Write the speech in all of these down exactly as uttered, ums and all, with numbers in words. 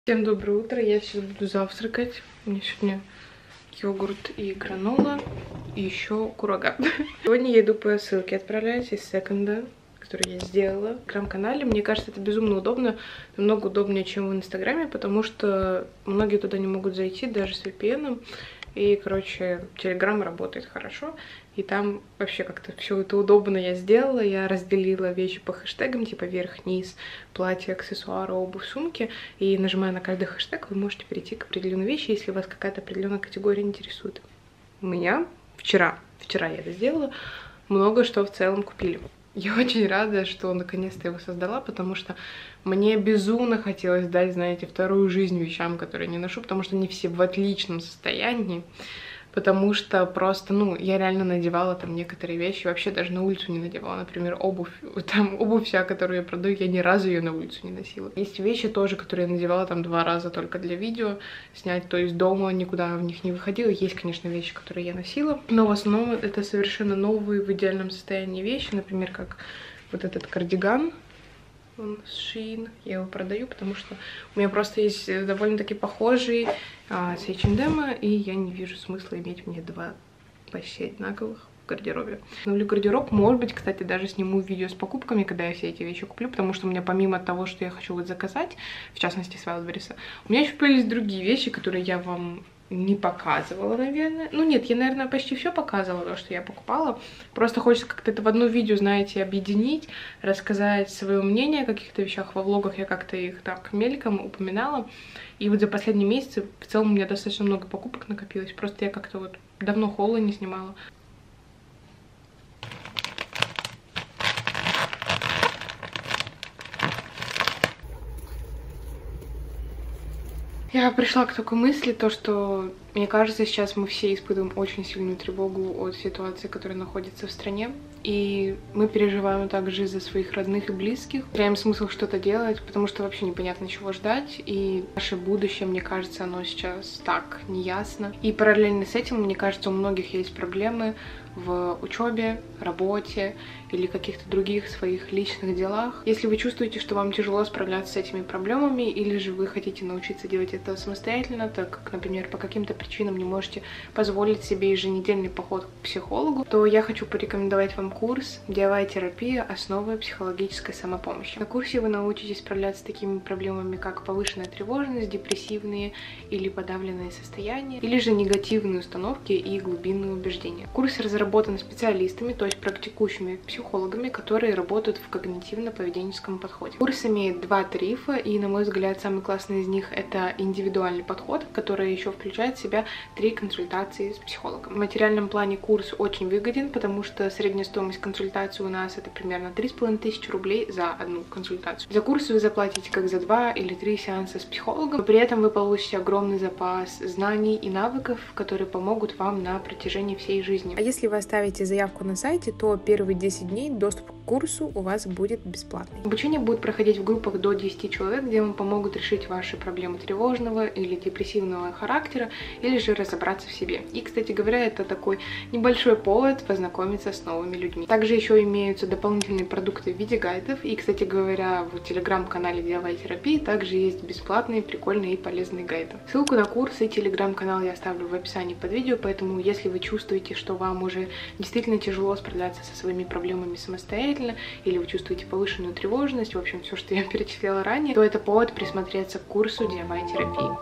Всем доброе утро, я сейчас буду завтракать. У меня сегодня йогурт и гранола, и еще курага. Сегодня я иду по ссылке, отправляюсь из секонда, который я сделала в телеграм-канале. Мне кажется, это безумно удобно, намного удобнее, чем в инстаграме, потому что многие туда не могут зайти, даже с ви пи эн. И, короче, телеграм работает хорошо, и там вообще как-то все это удобно я сделала. Я разделила вещи по хэштегам, типа верх, низ, платье, аксессуары, обувь, сумки. И нажимая на каждый хэштег, вы можете перейти к определенной вещи, если вас какая-то определенная категория интересует. У меня вчера, вчера я это сделала, много что в целом купили. Я очень рада, что наконец-то его создала, потому что мне безумно хотелось дать, знаете, вторую жизнь вещам, которые я не ношу, потому что они все в отличном состоянии, потому что просто, ну, я реально надевала там некоторые вещи, вообще даже на улицу не надевала, например, обувь, там обувь вся, которую я продаю, я ни разу ее на улицу не носила. Есть вещи тоже, которые я надевала там два раза только для видео снять, то есть дома никуда в них не выходила. Есть, конечно, вещи, которые я носила, но в основном это совершенно новые в идеальном состоянии вещи, например, как вот этот кардиган. Он с Shein. Я его продаю, потому что у меня просто есть довольно-таки похожий а, с эйч энд эм, и я не вижу смысла иметь мне два почти одинаковых в гардеробе. Обновлю гардероб. Может быть, кстати, даже сниму видео с покупками, когда я все эти вещи куплю, потому что у меня помимо того, что я хочу вот заказать, в частности с Wildberries, у меня еще появились другие вещи, которые я вам не показывала, наверное. Ну нет, я, наверное, почти все показывала, то, что я покупала. Просто хочется как-то это в одно видео, знаете, объединить, рассказать свое мнение о каких-то вещах. Во влогах я как-то их так мельком упоминала. И вот за последние месяцы в целом у меня достаточно много покупок накопилось. Просто я как-то вот давно холла не снимала. Я пришла к такой мысли, то что, мне кажется, сейчас мы все испытываем очень сильную тревогу от ситуации, которая находится в стране. И мы переживаем также за своих родных и близких. Теряем смысл что-то делать, потому что вообще непонятно, чего ждать. И наше будущее, мне кажется, оно сейчас так неясно. И параллельно с этим, мне кажется, у многих есть проблемы в учебе, работе или каких-то других своих личных делах. Если вы чувствуете, что вам тяжело справляться с этими проблемами, или же вы хотите научиться делать это самостоятельно, так как, например, по каким-то причинам не можете позволить себе еженедельный поход к психологу, то я хочу порекомендовать вам курс ди ай вай-терапия «Основы психологической самопомощи». На курсе вы научитесь справляться с такими проблемами, как повышенная тревожность, депрессивные или подавленные состояния, или же негативные установки и глубинные убеждения. Курс разработан специалистами, то есть практикующими психологами, которые работают в когнитивно-поведенческом подходе. Курс имеет два тарифа, и, на мой взгляд, самый классный из них — это индивидуальный подход, который еще включает в себя три консультации с психологом. В материальном плане курс очень выгоден, потому что средняя стоимость консультации у нас это примерно три с половиной тысячи рублей за одну консультацию. За курс вы заплатите как за два или три сеанса с психологом, но при этом вы получите огромный запас знаний и навыков, которые помогут вам на протяжении всей жизни. А если вы оставите заявку на сайте, то первые десять дней доступ к курсу у вас будет бесплатный. Обучение будет проходить в группах до десяти человек, где вам помогут решить ваши проблемы тревожного или депрессивного характера, или же разобраться в себе. И, кстати говоря, это такой небольшой повод познакомиться с новыми людьми. Также еще имеются дополнительные продукты в виде гайдов. И, кстати говоря, в телеграм-канале ди ай вай-терапии также есть бесплатные, прикольные и полезные гайды. Ссылку на курс и телеграм-канал я оставлю в описании под видео, поэтому если вы чувствуете, что вам уже действительно тяжело справляться со своими проблемами самостоятельно, или вы чувствуете повышенную тревожность, в общем, все, что я перечисляла ранее, то это повод присмотреться к курсу ди ай вай-терапии.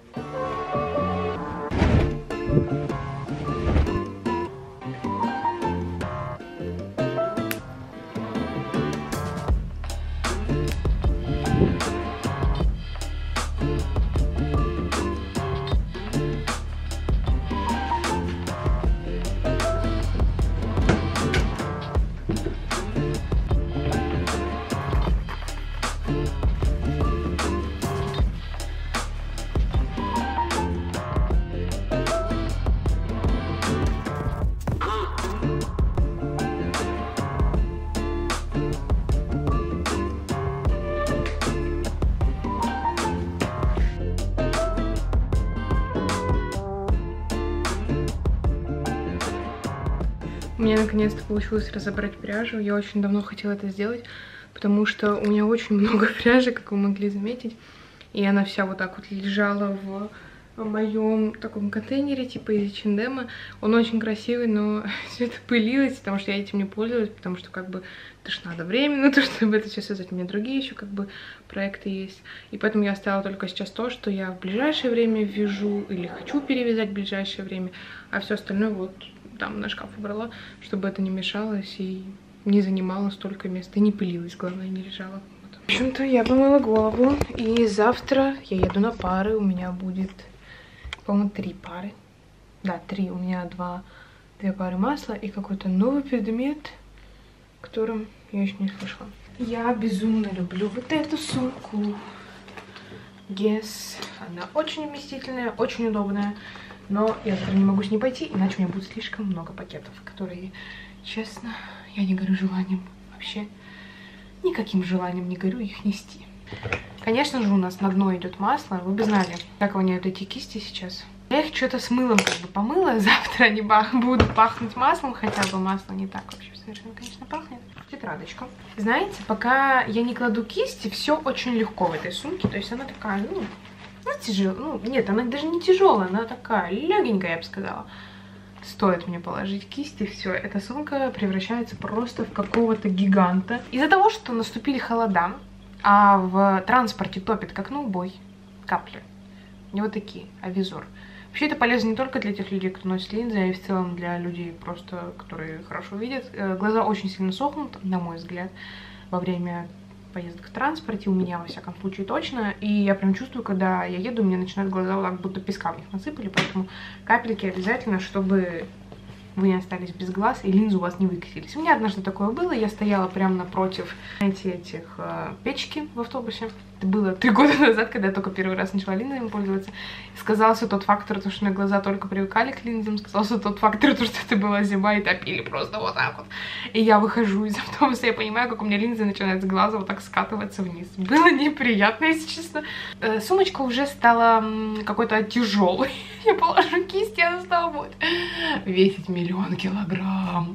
У меня наконец-то получилось разобрать пряжу. Я очень давно хотела это сделать, потому что у меня очень много пряжи, как вы могли заметить. И она вся вот так вот лежала в в моем таком контейнере, типа из эйч энд эм. Он очень красивый, но все это пылилось, потому что я этим не пользовалась, потому что как бы это ж надо время на то, чтобы это все создать. У меня другие еще как бы проекты есть. И поэтому я оставила только сейчас то, что я в ближайшее время вяжу или хочу перевязать в ближайшее время, а все остальное вот там на шкаф убрала, чтобы это не мешалось и не занимало столько места, и не пылилось, главное, не лежало. Вот. В общем-то, я помыла голову, и завтра я еду на пары, у меня будет... по-моему, три пары. Да, три. У меня два, две пары масла и какой-то новый предмет, о котором я еще не слышала. Я безумно люблю вот эту сумку. Guess. Она очень вместительная, очень удобная. Но я завтра не могу с ней пойти, иначе у меня будет слишком много пакетов, которые, честно, я не горю желанием. Вообще никаким желанием не горю их нести. Конечно же, у нас на дно идет масло. Вы бы знали, как воняют эти кисти сейчас. Я их что-то с мылом как бы помыла. Завтра они будут пахнуть маслом. Хотя бы масло не так вообще совершенно, конечно, пахнет. Тетрадочка. Знаете, пока я не кладу кисти, все очень легко в этой сумке. То есть она такая, ну, ну тяжелая. Ну, нет, она даже не тяжелая, она такая легенькая, я бы сказала. Стоит мне положить кисти, все, эта сумка превращается просто в какого-то гиганта. Из-за того, что наступили холода, а в транспорте топит как на убой капли. Не вот такие, а визор. Вообще это полезно не только для тех людей, кто носит линзы, а и в целом для людей, просто, которые хорошо видят. Глаза очень сильно сохнут, на мой взгляд, во время поездок в транспорте. У меня, во всяком случае, точно. И я прям чувствую, когда я еду, у меня начинают глаза вот так, будто песка в них насыпали. Поэтому капельки обязательно, чтобы вы не остались без глаз и линзы у вас не выкосились. У меня однажды такое было. Я стояла прямо напротив, знаете, этих э, печки в автобусе. Это было три года назад, когда я только первый раз начала линзами пользоваться. И сказался тот фактор, то, что на глаза только привыкали к линзам. Сказался тот фактор, то, что это была зима и топили просто вот так вот. И я выхожу из автобуса, я понимаю, как у меня линзы начинают с глаза вот так скатываться вниз. Было неприятно, если честно. Э, сумочка уже стала какой-то тяжелой. Я положу кисть, и она стала будет весить миллион килограмм.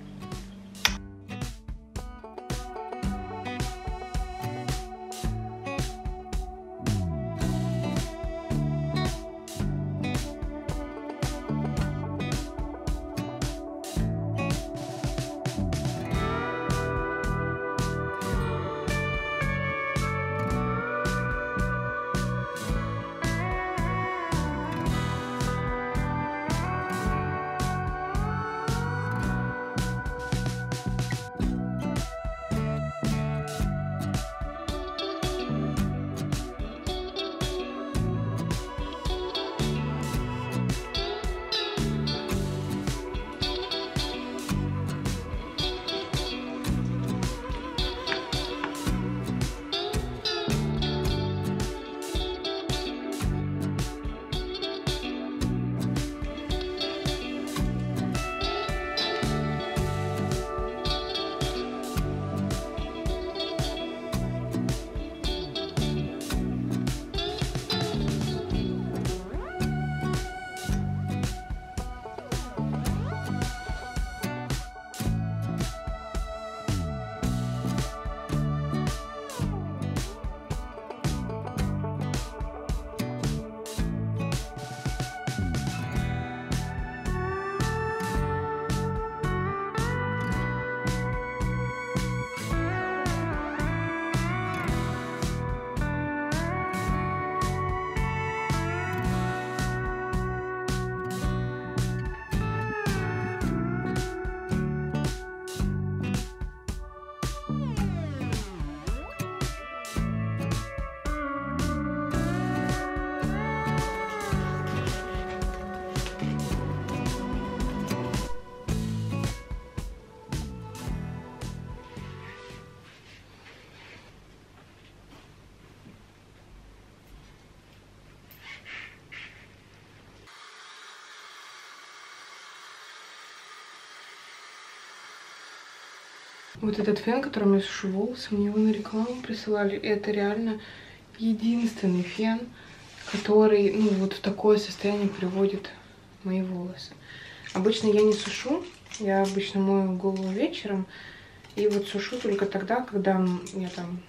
Вот этот фен, которым я сушу волосы, мне его на рекламу присылали. Это реально единственный фен, который, ну, вот в такое состояние приводит мои волосы. Обычно я не сушу, я обычно мою голову вечером. И вот сушу только тогда, когда я там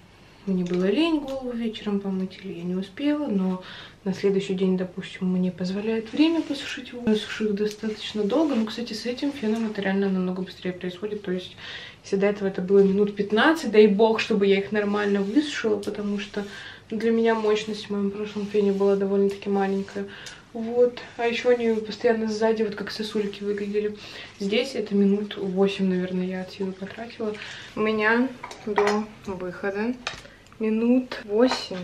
мне было лень голову вечером помыть, или я не успела, но на следующий день, допустим, мне позволяет время посушить его. Я сушу их достаточно долго, но, кстати, с этим феном это реально намного быстрее происходит. То есть, если до этого это было минут пятнадцать, дай бог, чтобы я их нормально высушила, потому что для меня мощность в моем прошлом фене была довольно-таки маленькая. Вот, а еще они постоянно сзади, вот как сосульки выглядели. Здесь это минут восемь, наверное, я от силы потратила. У меня до выхода минут восемь.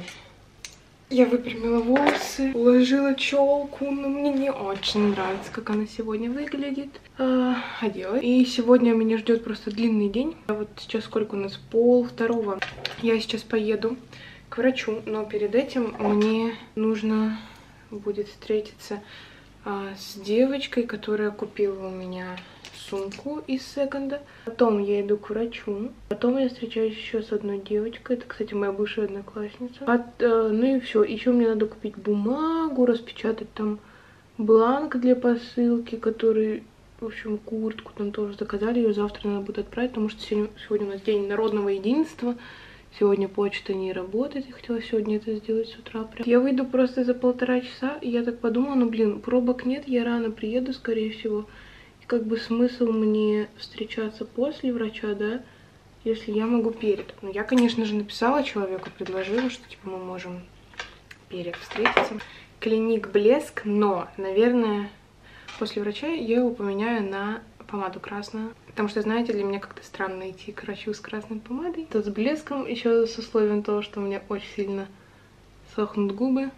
Я выпрямила волосы, уложила челку, но мне не очень нравится, как она сегодня выглядит. А, одела. И сегодня меня ждет просто длинный день. А вот сейчас сколько у нас? Пол второго. Я сейчас поеду к врачу, но перед этим мне нужно будет встретиться а, с девочкой, которая купила у меня сумку из секонда. Потом я иду к врачу. Потом я встречаюсь еще с одной девочкой. Это, кстати, моя бывшая одноклассница. От, э, ну и все. Еще мне надо купить бумагу, распечатать там бланк для посылки, который, в общем, куртку там тоже заказали. Ее завтра надо будет отправить, потому что сегодня, сегодня у нас день народного единства. Сегодня почта не работает, я хотела сегодня это сделать с утра. Прям. Я выйду просто за полтора часа, и я так подумала, ну блин, пробок нет, я рано приеду, скорее всего. И как бы смысл мне встречаться после врача, да, если я могу перед. Ну, я, конечно же, написала человеку, предложила, что типа мы можем перед встретиться. Клиник Блеск, но, наверное, после врача я его поменяю на помаду красную. Потому что, знаете, для меня как-то странно идти к врачу с красной помадой. Тут с блеском, еще с условием того, что у меня очень сильно сохнут губы.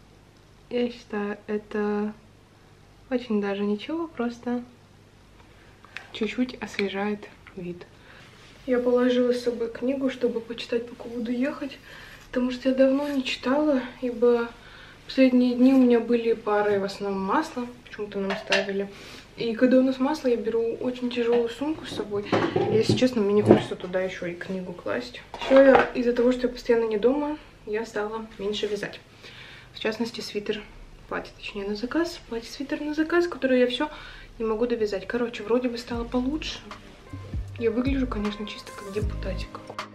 Я считаю, это очень даже ничего, просто чуть-чуть освежает вид. Я положила с собой книгу, чтобы почитать, пока буду ехать, потому что я давно не читала, ибо последние дни у меня были пары в основном масла, почему-то нам ставили. И когда у нас масло, я беру очень тяжелую сумку с собой. И, если честно, мне не хочется туда еще и книгу класть. Еще из-за того, что я постоянно не дома, я стала меньше вязать. В частности, свитер, платье, точнее, на заказ. Платье-свитер на заказ, который я все не могу довязать. Короче, вроде бы стало получше. Я выгляжу, конечно, чисто как депутатик.